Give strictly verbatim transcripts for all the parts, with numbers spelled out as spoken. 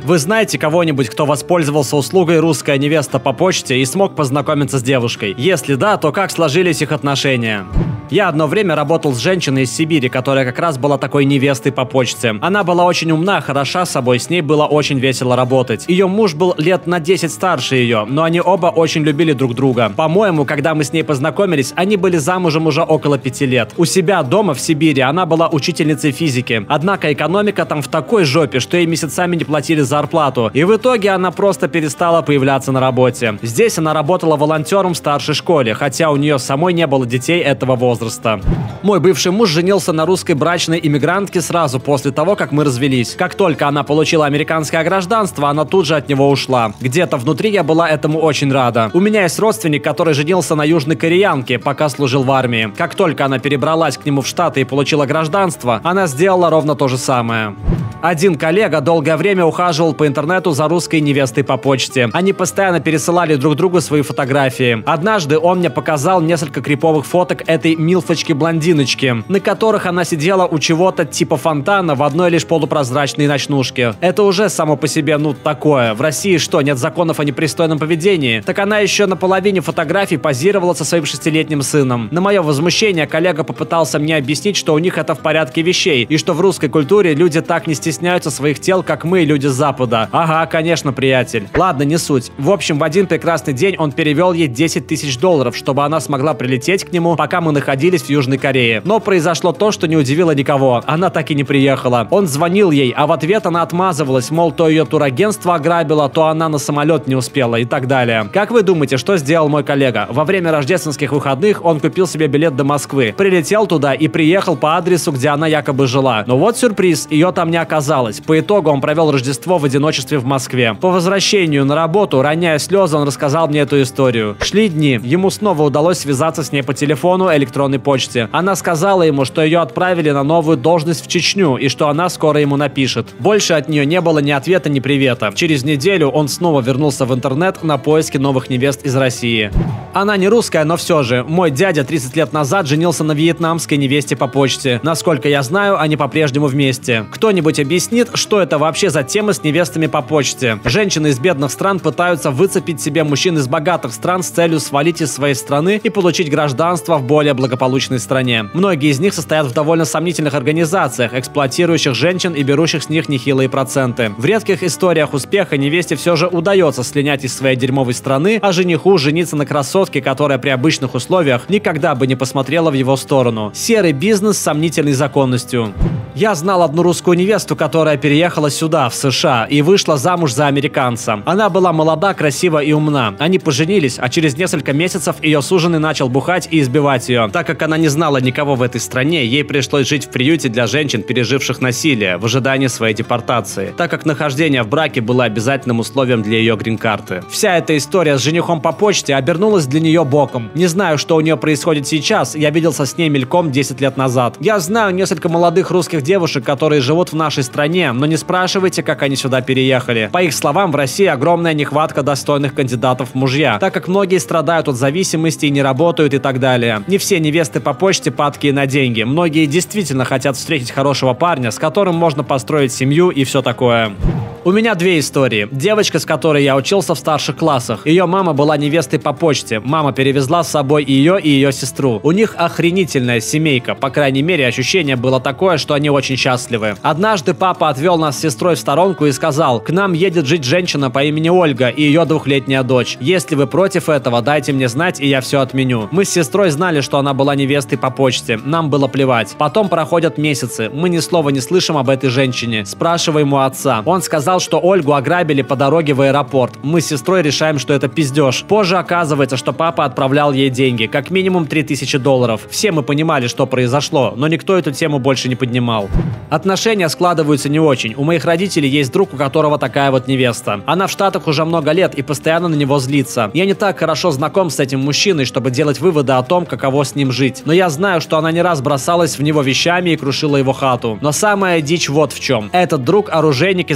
Вы знаете кого-нибудь, кто воспользовался услугой «Русская невеста по почте» и смог познакомиться с девушкой? Если да, то как сложились их отношения? Я одно время работал с женщиной из Сибири, которая как раз была такой невестой по почте. Она была очень умна, хороша собой, с ней было очень весело работать. Ее муж был лет на десять старше ее, но они оба очень любили друг друга. По-моему, когда мы с ней познакомились, они были замужем уже около пяти лет. У себя дома в Сибири она была учительницей физики. Однако экономика там в такой жопе, что ей месяцами не платили зарплату. И в итоге она просто перестала появляться на работе. Здесь она работала волонтером в старшей школе, хотя у нее самой не было детей этого возраста. Мой бывший муж женился на русской брачной иммигрантке сразу после того, как мы развелись. Как только она получила американское гражданство, она тут же от него ушла. Где-то внутри я была этому очень рада. У меня есть родственник, который женился на южной кореянке, пока служил в армии. Как только она перебралась к нему в Штаты и получила гражданство, она сделала ровно то же самое. Один коллега долгое время ухаживал по интернету за русской невестой по почте. Они постоянно пересылали друг другу свои фотографии. Однажды он мне показал несколько криповых фоток этой милфочки-блондиночки, на которых она сидела у чего-то типа фонтана в одной лишь полупрозрачной ночнушке. Это уже само по себе, ну, такое. В России что, нет законов о непристойном поведении? Так она еще на половине фотографий позировала со своим шестилетним сыном. На мое возмущение коллега попытался мне объяснить, что у них это в порядке вещей, и что в русской культуре люди так не стесняются стесняются своих тел, как мы, люди с Запада. Ага, конечно, приятель. Ладно, не суть. В общем, в один прекрасный день он перевел ей десять тысяч долларов, чтобы она смогла прилететь к нему, пока мы находились в Южной Корее. Но произошло то, что не удивило никого. Она так и не приехала. Он звонил ей, а в ответ она отмазывалась, мол, то ее турагентство ограбило, то она на самолет не успела и так далее. Как вы думаете, что сделал мой коллега? Во время рождественских выходных он купил себе билет до Москвы, прилетел туда и приехал по адресу, где она якобы жила. Но вот сюрприз, ее там не оказалось. По итогу он провел Рождество в одиночестве в Москве. По возвращению на работу, роняя слезы, он рассказал мне эту историю. Шли дни. Ему снова удалось связаться с ней по телефону и электронной почте. Она сказала ему, что ее отправили на новую должность в Чечню и что она скоро ему напишет. Больше от нее не было ни ответа, ни привета. Через неделю он снова вернулся в интернет на поиски новых невест из России. Она не русская, но все же. Мой дядя тридцать лет назад женился на вьетнамской невесте по почте. Насколько я знаю, они по-прежнему вместе. Кто-нибудь объяснит, что это вообще за тема с невестами по почте? Женщины из бедных стран пытаются выцепить себе мужчин из богатых стран с целью свалить из своей страны и получить гражданство в более благополучной стране. Многие из них состоят в довольно сомнительных организациях, эксплуатирующих женщин и берущих с них нехилые проценты. В редких историях успеха невесте все же удается слинять из своей дерьмовой страны, а жениху жениться на красотке, которая при обычных условиях никогда бы не посмотрела в его сторону. Серый бизнес с сомнительной законностью. Я знал одну русскую невесту, которая переехала сюда, в США, и вышла замуж за американца. Она была молода, красива и умна. Они поженились, а через несколько месяцев ее суженый начал бухать и избивать ее. Так как она не знала никого в этой стране, ей пришлось жить в приюте для женщин, переживших насилие, в ожидании своей депортации, так как нахождение в браке было обязательным условием для ее грин-карты. Вся эта история с женихом по почте обернулась для нее боком. Не знаю, что у нее происходит сейчас, я виделся с ней мельком десять лет назад. Я знаю несколько молодых русских девушек, которые живут в нашей стране, но не спрашивайте, как они сюда переехали. По их словам, в России огромная нехватка достойных кандидатов в мужья, так как многие страдают от зависимости и не работают и так далее. Не все невесты по почте падкие на деньги. Многие действительно хотят встретить хорошего парня, с которым можно построить семью и все такое. У меня две истории. Девочка, с которой я учился в старших классах. Ее мама была невестой по почте. Мама перевезла с собой ее и ее сестру. У них охренительная семейка. По крайней мере, ощущение было такое, что они очень счастливы. Однажды папа отвел нас с сестрой в сторонку и сказал: «К нам едет жить женщина по имени Ольга и ее двухлетняя дочь. Если вы против этого, дайте мне знать, и я все отменю». Мы с сестрой знали, что она была невестой по почте. Нам было плевать. Потом проходят месяцы. Мы ни слова не слышим об этой женщине. Спрашиваем у отца. Он сказал, что Ольгу ограбили по дороге в аэропорт. Мы с сестрой решаем, что это пиздеж. Позже оказывается, что папа отправлял ей деньги, как минимум три тысячи долларов. Все мы понимали, что произошло, но никто эту тему больше не поднимал. Отношения складываются не очень. У моих родителей есть друг, у которого такая вот невеста. Она в Штатах уже много лет и постоянно на него злится. Я не так хорошо знаком с этим мужчиной, чтобы делать выводы о том, каково с ним жить. Но я знаю, что она не раз бросалась в него вещами и крушила его хату. Но самая дичь вот в чем. Этот друг оружейник и заядлый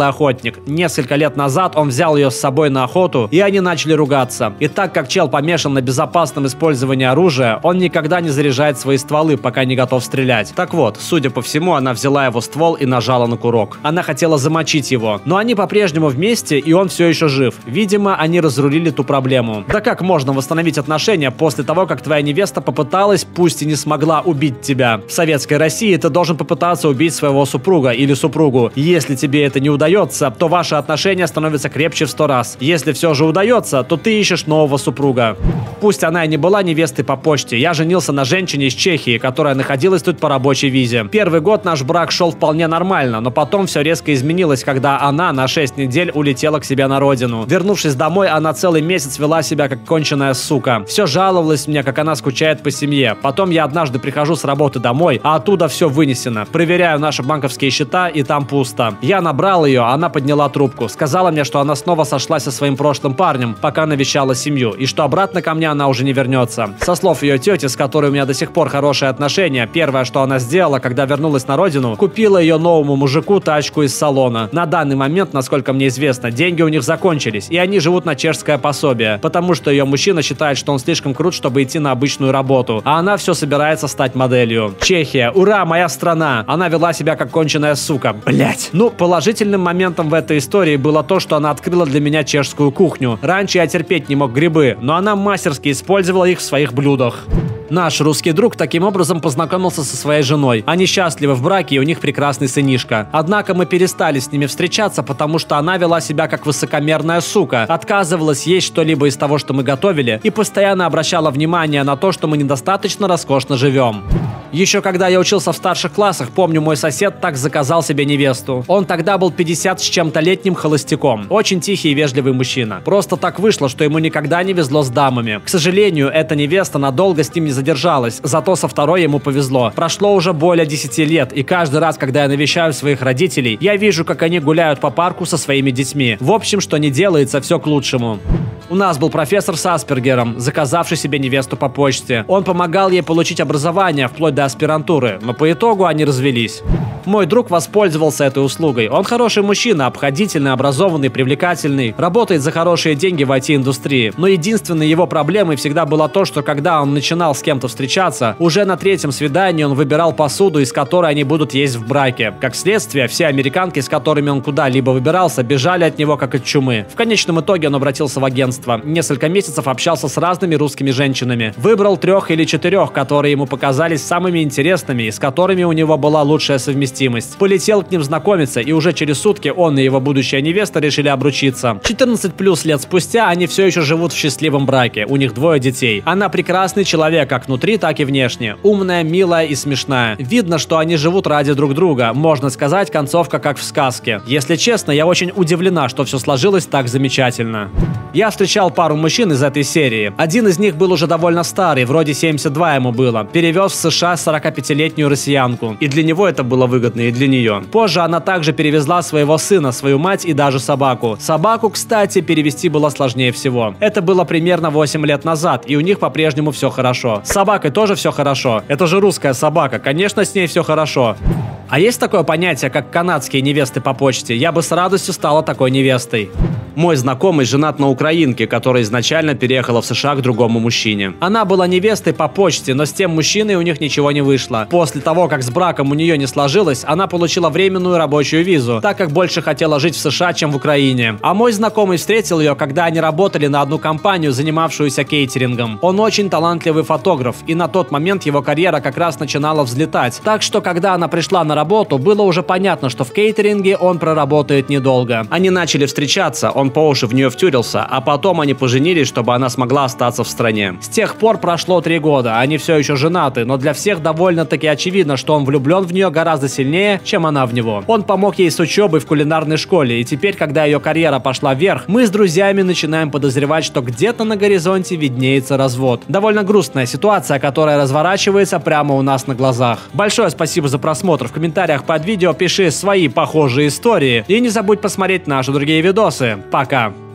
охотник. Несколько лет назад он взял ее с собой на охоту, и они начали ругаться. И так как чел помешан на безопасном использовании оружия, он никогда не заряжает свои стволы, пока не готов стрелять. Так вот, судя по всему, она взяла его ствол и нажала на курок. Она хотела замочить его, но они по-прежнему вместе, и он все еще жив. Видимо, они разрулили ту проблему. Да как можно восстановить отношения после того, как твоя невеста попыталась, пусть и не смогла, убить тебя? В советской России ты должен попытаться убить своего супруга или супругу. Если тебе это не удается, то ваши отношения становятся крепче в сто раз. Если все же удается, то ты ищешь нового супруга. Пусть она и не была невестой по почте, я женился на женщине из Чехии, которая находилась тут по рабочей визе. Первый год наш брак шел вполне нормально, но потом все резко изменилось, когда она на шесть недель улетела к себе на родину. Вернувшись домой, она целый месяц вела себя как конченая сука. Все жаловалась мне, как она скучает по семье. Потом я однажды прихожу с работы домой, а оттуда все вынесено. Проверяю наши банковские счета, и там пусто. Я набрал ее, она подняла трубку. Сказала мне, что она снова сошлась со своим прошлым парнем, пока навещала семью, и что обратно ко мне она уже не вернется. Со слов ее тети, с которой у меня до сих пор хорошие отношения, первое, что она сделала, когда вернулась на родину, купила ее новому мужику тачку из салона. На данный момент, насколько мне известно, деньги у них закончились, и они живут на чешское пособие, потому что ее мужчина считает, что он слишком крут, чтобы идти на обычную работу, а она все собирается стать моделью. Чехия, ура, моя страна! Она вела себя как конченая сука. Блять. Ну, положительным моментом в этой истории было то, что она открыла для меня чешскую кухню. Раньше я терпеть не мог грибы, но она мастерски использовала их в своих блюдах. Наш русский друг таким образом познакомился со своей женой. Они счастливы в браке, и у них прекрасный сынишка. Однако мы перестали с ними встречаться, потому что она вела себя как высокомерная сука, отказывалась есть что-либо из того, что мы готовили, и постоянно обращала внимание на то, что мы недостаточно роскошно живем. Еще когда я учился в старших классах, помню, мой сосед так заказал себе невесту. Он тогда был пятьдесят с чем-то летним холостяком. Очень тихий и вежливый мужчина. Просто так вышло, что ему никогда не везло с дамами. К сожалению, эта невеста надолго с ним не задержалась, зато со второй ему повезло. Прошло уже более десяти лет, и каждый раз, когда я навещаю своих родителей, я вижу, как они гуляют по парку со своими детьми. В общем, что не делается, все к лучшему. У нас был профессор с Аспергером, заказавший себе невесту по почте. Он помогал ей получить образование вплоть до аспирантуры, но по итогу они развелись. Мой друг воспользовался этой услугой. Он хороший мужчина, обходительный, образованный, привлекательный, работает за хорошие деньги в ай ти-индустрии. Но единственной его проблемой всегда было то, что когда он начинал с кем-то встречаться, уже на третьем свидании он выбирал посуду, из которой они будут есть в браке. Как следствие, все американки, с которыми он куда-либо выбирался, бежали от него как от чумы. В конечном итоге он обратился в агентство. Несколько месяцев общался с разными русскими женщинами. Выбрал трех или четырех, которые ему показались самыми интересными и с которыми у него была лучшая совместимость. Полетел к ним знакомиться, и уже через сутки он и его будущая невеста решили обручиться. четырнадцать плюс лет спустя они все еще живут в счастливом браке. У них двое детей. Она прекрасный человек как внутри, так и внешне. Умная, милая и смешная. Видно, что они живут ради друг друга. Можно сказать, концовка как в сказке. Если честно, я очень удивлена, что все сложилось так замечательно. Я встречал пару мужчин из этой серии. Один из них был уже довольно старый, вроде семьдесят два ему было. Перевез в США сорокапятилетнюю россиянку. И для него это было выгодно, и для нее. Позже она также перевезла своего сына, свою мать и даже собаку. Собаку, кстати, перевезти было сложнее всего. Это было примерно восемь лет назад, и у них по-прежнему все хорошо. С собакой тоже все хорошо. Это же русская собака, конечно, с ней все хорошо. А есть такое понятие, как канадские невесты по почте? Я бы с радостью стала такой невестой. Мой знакомый женат на украинке, которая изначально переехала в США к другому мужчине. Она была невестой по почте, но с тем мужчиной у них ничего не вышло. После того, как с браком у нее не сложилось, она получила временную рабочую визу, так как больше хотела жить в США, чем в Украине. А мой знакомый встретил ее, когда они работали на одну компанию, занимавшуюся кейтерингом. Он очень талантливый фотограф, и на тот момент его карьера как раз начинала взлетать. Так что, когда она пришла на работу, было уже понятно, что в кейтеринге он проработает недолго. Они начали встречаться, он по уши в нее втюрился, а потом они поженились, чтобы она смогла остаться в стране. С тех пор прошло три года, они все еще женаты, но для всех довольно-таки очевидно, что он влюблен в нее гораздо сильнее, чем она в него. Он помог ей с учебой в кулинарной школе, и теперь, когда ее карьера пошла вверх, мы с друзьями начинаем подозревать, что где-то на горизонте виднеется развод. Довольно грустная ситуация, которая разворачивается прямо у нас на глазах. Большое спасибо за просмотр. В комментариях под видео пиши свои похожие истории, и не забудь посмотреть наши другие видосы. Пока!